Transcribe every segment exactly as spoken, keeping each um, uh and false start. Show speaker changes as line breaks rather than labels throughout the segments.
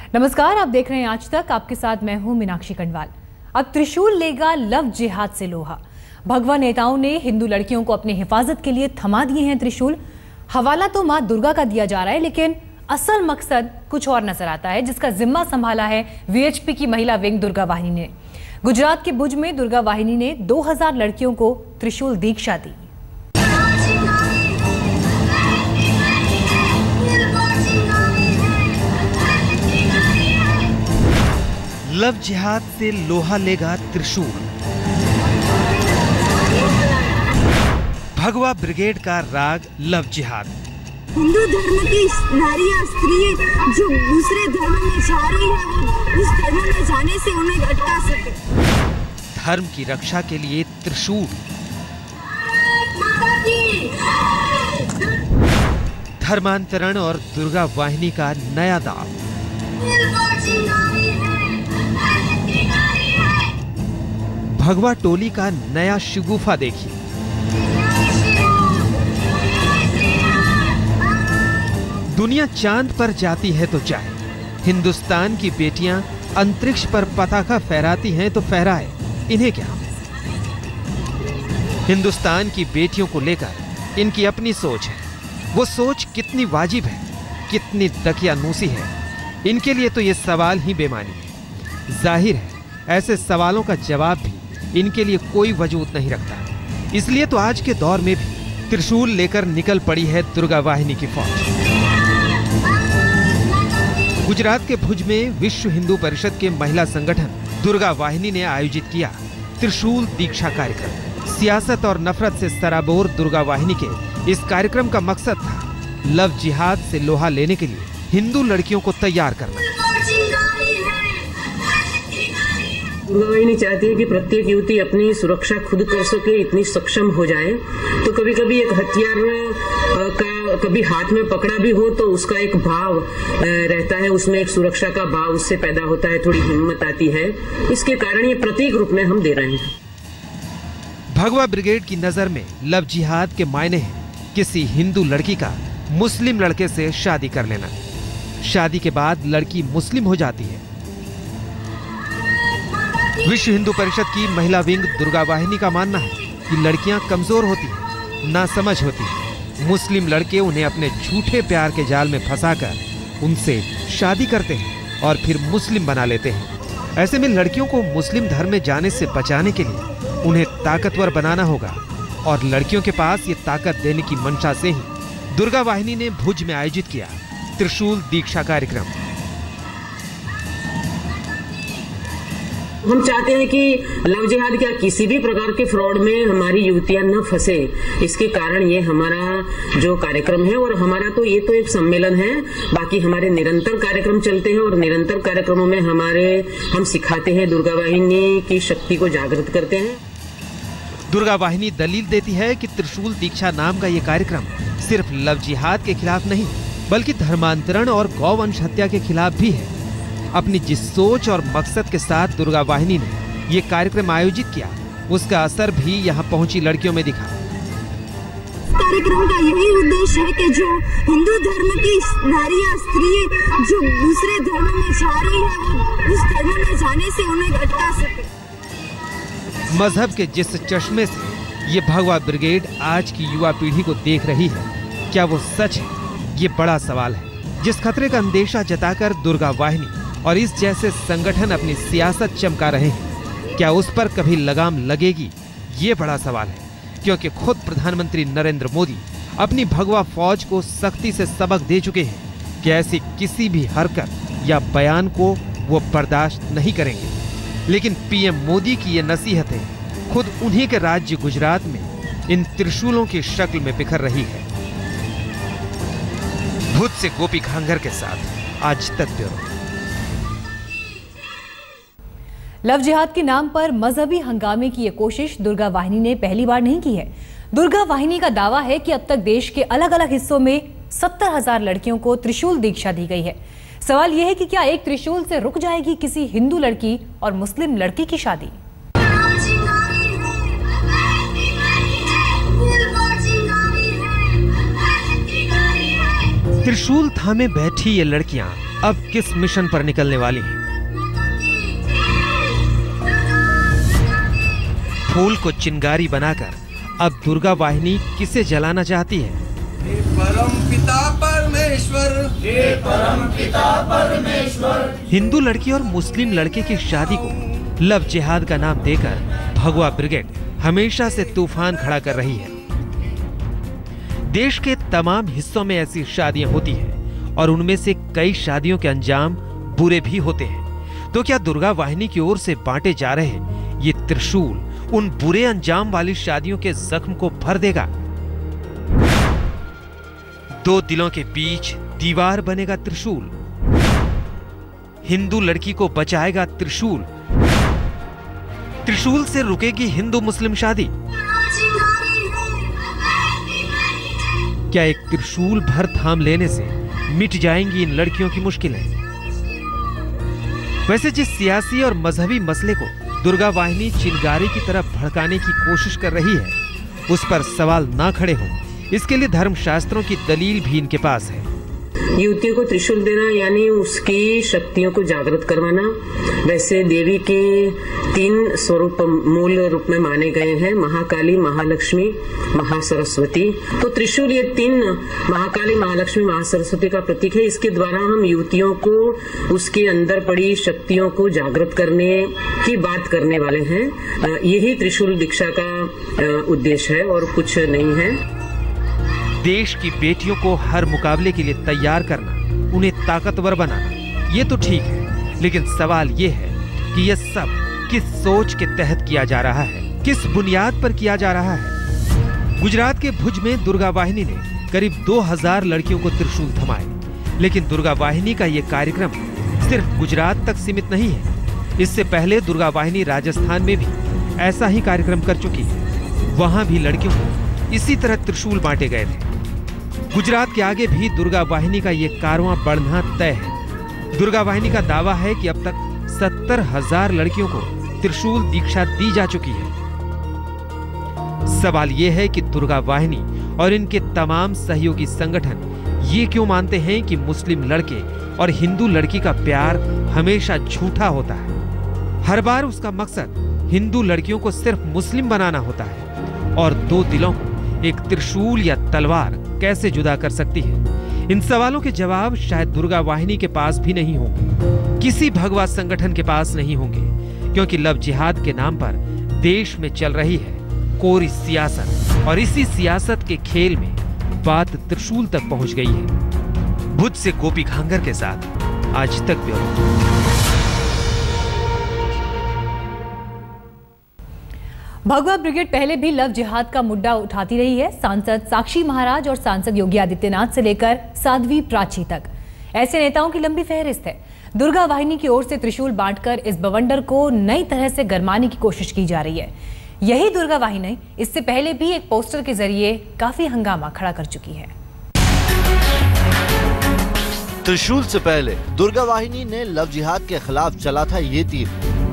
नमस्कार, आप देख रहे हैं आज तक। आपके साथ मैं हूं मीनाक्षी कंडवाल। अब त्रिशूल लेगा लव जिहाद से लोहा। भगवा नेताओं ने हिंदू लड़कियों को अपनी हिफाजत के लिए थमा दिए हैं त्रिशूल। हवाला तो मां दुर्गा का दिया जा रहा है, लेकिन असल मकसद कुछ और नजर आता है, जिसका जिम्मा संभाला है वीएचपी की महिला विंग दुर्गा वाहिनी ने। गुजरात के भुज में दुर्गा वाहिनी ने दो हज़ार लड़कियों को त्रिशूल दीक्षा दी।
लव जिहाद से लोहा लेगा त्रिशूल। भगवा ब्रिगेड का राग लव जिहाद।
हिंदू धर्म की नारियां स्त्री जो दूसरे धर्म में जा रही है, उस धर्म में जाने से उन्हें अटका सके।
धर्म की रक्षा के लिए त्रिशूल। धर्मांतरण और दुर्गा वाहिनी का नया दाव। भगवा टोली का नया शिगुफा देखिए। दुनिया चांद पर जाती है तो जाए, हिंदुस्तान की बेटियां अंतरिक्ष पर पताका फहराती हैं तो फहराए, इन्हें क्या। हिंदुस्तान की बेटियों को लेकर इनकी अपनी सोच है। वो सोच कितनी वाजिब है, कितनी दकियानूसी है, इनके लिए तो ये सवाल ही बेमानी है। जाहिर है ऐसे सवालों का जवाब भी इनके लिए कोई वजूद नहीं रखता। इसलिए तो आज के दौर में भी त्रिशूल लेकर निकल पड़ी है दुर्गा वाहिनी की फौज। गुजरात के भुज में विश्व हिंदू परिषद के महिला संगठन दुर्गा वाहिनी ने आयोजित किया त्रिशूल दीक्षा कार्यक्रम। सियासत और नफरत से सराबोर दुर्गा वाहिनी के इस कार्यक्रम का मकसद था लव जिहाद से लोहा लेने के लिए हिंदू लड़कियों को तैयार करना।
दुर्गा वाहिनी चाहती है कि प्रत्येक युवती अपनी सुरक्षा खुद कर सके, इतनी सक्षम हो जाए। तो कभी कभी एक हथियार का कभी हाथ में पकड़ा भी हो तो उसका एक भाव रहता है, उसमें एक सुरक्षा का भाव उससे पैदा होता है, थोड़ी हिम्मत आती है। इसके कारण ये प्रतीक रूप में हम दे रहे हैं।
भगवा ब्रिगेड की नजर में लव जिहाद के मायने हैं किसी हिंदू लड़की का मुस्लिम लड़के से शादी कर लेना। शादी के बाद लड़की मुस्लिम हो जाती है। विश्व हिंदू परिषद की महिला विंग दुर्गा वाहिनी का मानना है कि लड़कियां कमजोर होती हैं, नासमझ होती हैं। मुस्लिम लड़के उन्हें अपने झूठे प्यार के जाल में फंसाकर उनसे शादी करते हैं और फिर मुस्लिम बना लेते हैं। ऐसे में लड़कियों को मुस्लिम धर्म में जाने से बचाने के लिए उन्हें ताकतवर बनाना होगा और लड़कियों के पास ये ताकत देने की मंशा से ही दुर्गा वाहिनी ने भुज में आयोजित किया त्रिशूल दीक्षा कार्यक्रम।
हम चाहते हैं कि लव जिहाद क्या किसी भी प्रकार के फ्रॉड में हमारी युवतियां न फंसे। इसके कारण ये हमारा जो कार्यक्रम है, और हमारा तो ये तो एक सम्मेलन है, बाकी हमारे निरंतर कार्यक्रम चलते हैं और निरंतर कार्यक्रमों में हमारे हम सिखाते हैं, दुर्गा वाहिनी की शक्ति को जागृत करते हैं।
दुर्गा वाहिनी दलील देती है कि त्रिशूल दीक्षा नाम का ये कार्यक्रम सिर्फ लव जिहाद के खिलाफ नहीं, बल्कि धर्मांतरण और गौवंश हत्या के खिलाफ भी है। अपनी जिस सोच और मकसद के साथ दुर्गा वाहिनी ने ये कार्यक्रम आयोजित किया, उसका असर भी यहाँ पहुंची लड़कियों में दिखा।
कार्यक्रम का यही उद्देश्य है कि जो हिंदू धर्म की नारियां स्त्री जो दूसरे धर्म में जा रही है, उस धर्म में जाने से उन्हें अटका सके।
मजहब के जिस चश्मे से ये भगवा ब्रिगेड आज की युवा पीढ़ी को देख रही है, क्या वो सच है? ये बड़ा सवाल है। जिस खतरे का अंदेशा जताकर दुर्गा वाहिनी और इस जैसे संगठन अपनी सियासत चमका रहे हैं, क्या उस पर कभी लगाम लगेगी? ये बड़ा सवाल है, क्योंकि खुद प्रधानमंत्री नरेंद्र मोदी अपनी भगवा फौज को सख्ती से सबक दे चुके हैं कि ऐसी किसी भी हरकत या बयान को वो बर्दाश्त नहीं करेंगे। लेकिन पीएम मोदी की ये नसीहतें खुद उन्हीं के राज्य गुजरात में इन त्रिशूलों की शक्ल में बिखर रही है। भुज से गोपी घांगर के साथ आज तक ब्यूरो।
लव जिहाद के नाम पर मजहबी हंगामे की यह कोशिश दुर्गा वाहिनी ने पहली बार नहीं की है। दुर्गा वाहिनी का दावा है कि अब तक देश के अलग अलग हिस्सों में सत्तर हजार लड़कियों को त्रिशूल दीक्षा दी गई है। सवाल यह है कि क्या एक त्रिशूल से रुक जाएगी किसी हिंदू लड़की और मुस्लिम लड़की की शादी?
त्रिशूल थामे बैठी ये लड़कियां अब किस मिशन पर निकलने वाली हैं? फूल को चिंगारी बनाकर अब दुर्गा वाहिनी किसे जलाना चाहती है?
परम पिता परमेश्वर, हे परम पिता परमेश्वर।
हिंदू लड़की और मुस्लिम लड़के की शादी को लव जिहाद का नाम देकर भगवा ब्रिगेड हमेशा से तूफान खड़ा कर रही है। देश के तमाम हिस्सों में ऐसी शादियां होती हैं और उनमें से कई शादियों के अंजाम बुरे भी होते हैं। तो क्या दुर्गा वाहिनी की ओर से बांटे जा रहे ये त्रिशूल उन बुरे अंजाम वाली शादियों के जख्म को भर देगा? दो दिलों के बीच दीवार बनेगा त्रिशूल, हिंदू लड़की को बचाएगा त्रिशूल, त्रिशूल से रुकेगी हिंदू मुस्लिम शादी। क्या एक त्रिशूल भर थाम लेने से मिट जाएंगी इन लड़कियों की मुश्किलें? वैसे जिस सियासी और मजहबी मसले को दुर्गा वाहिनी चिंगारी की तरफ भड़काने की कोशिश कर रही है, उस पर सवाल ना खड़े हो, इसके लिए धर्मशास्त्रों की दलील भी इनके पास है।
युवतियों को त्रिशूल देना यानी उसकी शक्तियों को जागृत करवाना। वैसे देवी के तीन स्वरूप मूल रूप में माने गए हैं, महाकाली, महालक्ष्मी, महासरस्वती। तो त्रिशूल ये तीन महाकाली, महालक्ष्मी, महासरस्वती का प्रतीक है। इसके द्वारा हम युवतियों को उसके अंदर पड़ी शक्तियों को जागृत करने की बात करने वाले हैं। यही त्रिशूल दीक्षा का उद्देश्य है और कुछ नहीं है।
देश की बेटियों को हर मुकाबले के लिए तैयार करना, उन्हें ताकतवर बनाना, ये तो ठीक है, लेकिन सवाल ये है कि यह सब किस सोच के तहत किया जा रहा है, किस बुनियाद पर किया जा रहा है? गुजरात के भुज में दुर्गा वाहिनी ने करीब दो हज़ार लड़कियों को त्रिशूल थमाए, लेकिन दुर्गा वाहिनी का यह कार्यक्रम सिर्फ गुजरात तक सीमित नहीं है। इससे पहले दुर्गा वाहिनी राजस्थान में भी ऐसा ही कार्यक्रम कर चुकी है। वहां भी लड़कियों को इसी तरह त्रिशूल बांटे गए थे। गुजरात के आगे भी दुर्गा वाहिनी का ये कारवां बढ़ना तय है। दुर्गा वाहिनी का दावा है कि अब तक सत्तर हजार लड़कियों को त्रिशूल दीक्षा दी जा चुकी है। सवाल यह है कि दुर्गा वाहिनी और इनके तमाम सहयोगी संगठन ये क्यों मानते हैं कि मुस्लिम लड़के और हिंदू लड़की का प्यार हमेशा झूठा होता है। हर बार उसका मकसद हिंदू लड़कियों को सिर्फ मुस्लिम बनाना होता है और दो दिलों को एक त्रिशूल या तलवार कैसे जुदा कर सकती है? इन सवालों के जवाब शायद दुर्गा वाहिनी के पास भी नहीं होंगे, किसी भगवा संगठन के पास नहीं होंगे, क्योंकि लव जिहाद के नाम पर देश में चल रही है कोरी सियासत और इसी सियासत के खेल में बात त्रिशूल तक पहुंच गई है। भुज से गोपी घांगर के साथ आज तक ब्यूरो।
भगवा ब्रिगेड पहले भी लव जिहाद का मुद्दा उठाती रही है। सांसद साक्षी महाराज और सांसद योगी आदित्यनाथ से लेकर साध्वी प्राची तक ऐसे नेताओं की लंबी फहरिस्त है। दुर्गा वाहिनी की ओर से त्रिशूल बांटकर इस बवंडर को नई तरह से गरमाने की कोशिश की जा रही है। यही दुर्गा वाहिनी इससे पहले भी एक पोस्टर के जरिए काफी हंगामा खड़ा कर चुकी है।
त्रिशूल से पहले दुर्गा वाहिनी ने लव जिहाद के खिलाफ चला था ये तीर।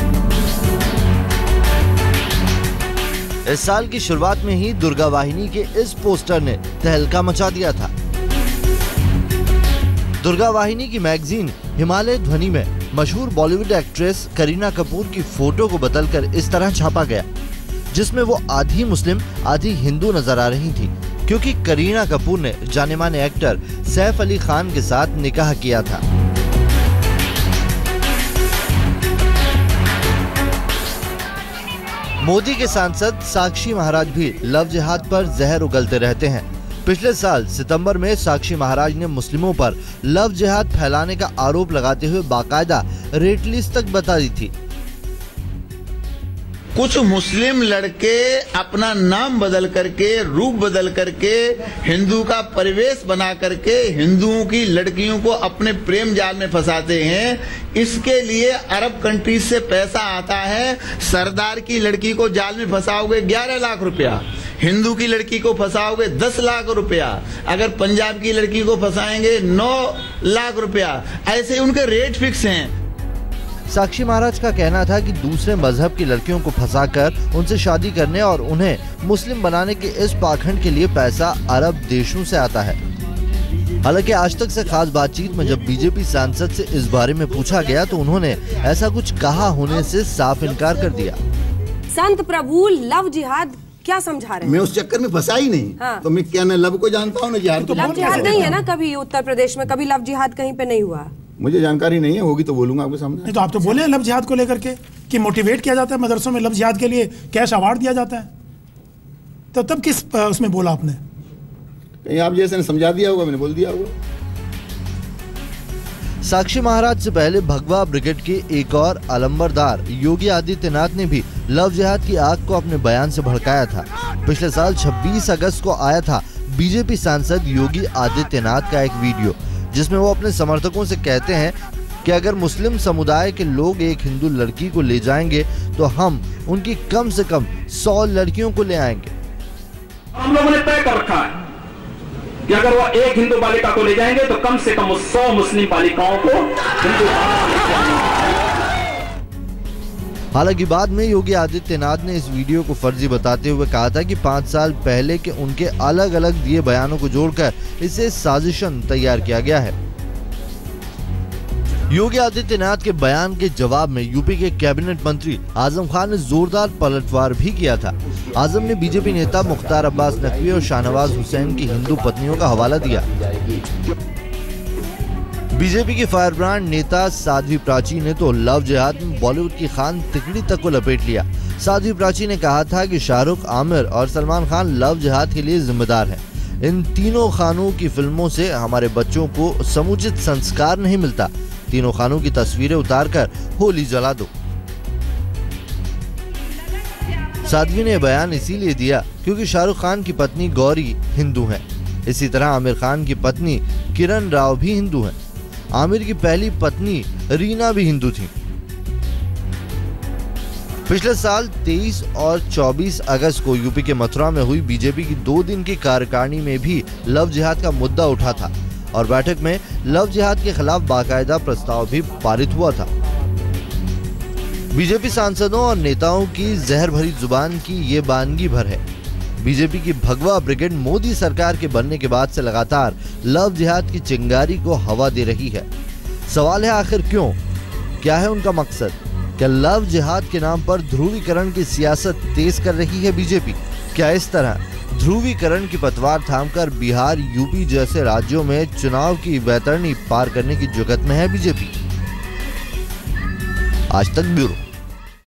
इस साल की शुरुआत में ही दुर्गा वाहिनी के इस पोस्टर ने तहलका मचा दिया था। दुर्गा वाहिनी की मैगजीन हिमालय ध्वनि में मशहूर बॉलीवुड एक्ट्रेस करीना कपूर की फोटो को बदलकर इस तरह छापा गया, जिसमें वो आधी मुस्लिम आधी हिंदू नजर आ रही थी, क्योंकि करीना कपूर ने जाने माने एक्टर सैफ अली खान के साथ निकाह किया था। मोदी के सांसद साक्षी महाराज भी लव जिहाद पर जहर उगलते रहते हैं। पिछले साल सितंबर में साक्षी महाराज ने मुस्लिमों पर लव जिहाद फैलाने का आरोप लगाते हुए बाकायदा रेट लिस्ट तक बता दी थी।
कुछ मुस्लिम लड़के अपना नाम बदल करके, रूप बदल करके, हिंदू का परिवेश बना करके हिंदुओं की लड़कियों को अपने प्रेम जाल में फंसाते हैं। इसके लिए अरब कंट्रीज से पैसा आता है। सरदार की लड़की को जाल में फंसाओगे ग्यारह लाख रुपया, हिंदू की लड़की को फंसाओगे दस लाख रुपया, अगर पंजाब की लड़की को फंसाएंगे नौ लाख रुपया। ऐसे उनके रेट फिक्स हैं।
साक्षी महाराज का कहना था कि दूसरे मजहब की लड़कियों को फंसाकर उनसे शादी करने और उन्हें मुस्लिम बनाने के इस पाखंड के लिए पैसा अरब देशों से आता है। हालांकि आज तक से खास बातचीत में जब बीजेपी सांसद से इस बारे में पूछा गया तो उन्होंने ऐसा कुछ कहा होने से साफ इनकार कर दिया।
संत प्रभु लव जिहाद क्या समझा रहे हैं?
मैं उस चक्कर में फंसा ही नहीं। हाँ। तो मैं क्या न लव को जानता हूँ न जिहाद को।
लव जिहाद नहीं है ना, कभी उत्तर प्रदेश में कभी लव जिहाद कहीं पे नहीं हुआ।
मुझे जानकारी नहीं है, होगी तो बोलूंगा आपके सामने।
नहीं तो आप तो बोले लव जिहाद को लेकर के कि मोटिवेट किया जाता है मदरसों में, लव जिहाद के लिए कैश अवार्ड दिया जाता है, तो तब किस उसमें बोला आपने?
कहीं आप जैसे ने समझा दिया होगा, मैंने बोल दिया होगा।
साक्षी महाराज से पहले भगवा ब्रिगेड के एक और अलंबरदार योगी आदित्यनाथ ने भी लव जिहाद की आग को अपने बयान से भड़काया था। पिछले साल छब्बीस अगस्त को आया था बीजेपी सांसद योगी आदित्यनाथ का एक वीडियो, जिसमें वो अपने समर्थकों से कहते हैं कि अगर मुस्लिम समुदाय के लोग एक हिंदू लड़की को ले जाएंगे तो हम उनकी कम से कम सौ लड़कियों को ले आएंगे।
हम लोगों ने तय कर रखा है कि अगर वो एक हिंदू बालिका को ले जाएंगे तो कम से कम सौ मुस्लिम बालिकाओं को हिंदू।
हालांकि बाद में योगी आदित्यनाथ ने इस वीडियो को फर्जी बताते हुए कहा था कि पाँच साल पहले के उनके अलग अलग दिए बयानों को जोड़कर इसे साजिशन तैयार किया गया है। योगी आदित्यनाथ के बयान के जवाब में यूपी के कैबिनेट मंत्री आजम खान ने जोरदार पलटवार भी किया था। आजम ने बीजेपी नेता मुख्तार अब्बास नकवी और शाहनवाज हुसैन की हिंदू पत्नियों का हवाला दिया। बीजेपी की फायर ब्रांड नेता साध्वी प्राची ने तो लव जिहाद में बॉलीवुड की खान तिकड़ी तक को लपेट लिया। साध्वी प्राची ने कहा था कि शाहरुख, आमिर और सलमान खान लव जिहाद के लिए जिम्मेदार हैं। इन तीनों खानों की फिल्मों से हमारे बच्चों को समुचित संस्कार नहीं मिलता। तीनों खानों की तस्वीरें उतारकर होली जला दो। साध्वी ने बयान इसीलिए दिया क्योंकि शाहरुख खान की पत्नी गौरी हिंदू हैं। इसी तरह आमिर खान की पत्नी किरण राव भी हिंदू हैं। आमिर की पहली पत्नी रीना भी हिंदू थी। पिछले साल तेईस और चौबीस अगस्त को यूपी के मथुरा में हुई बीजेपी की दो दिन की कार्यकारिणी में भी लव जिहाद का मुद्दा उठा था और बैठक में लव जिहाद के खिलाफ बाकायदा प्रस्ताव भी पारित हुआ था। बीजेपी सांसदों और नेताओं की जहर भरी जुबान की ये बानगी भर है। बीजेपी की भगवा ब्रिगेड मोदी सरकार के बनने के बाद से लगातार लव जिहाद की चिंगारी को हवा दे रही है। सवाल है आखिर क्यों? क्या है उनका मकसद? क्या लव जिहाद के नाम पर ध्रुवीकरण की सियासत तेज कर रही है बीजेपी? क्या इस तरह ध्रुवीकरण की पतवार थामकर बिहार, यूपी जैसे राज्यों में चुनाव की वैतरणी पार करने की जुगत में है बीजेपी? आज तक ब्यूरो।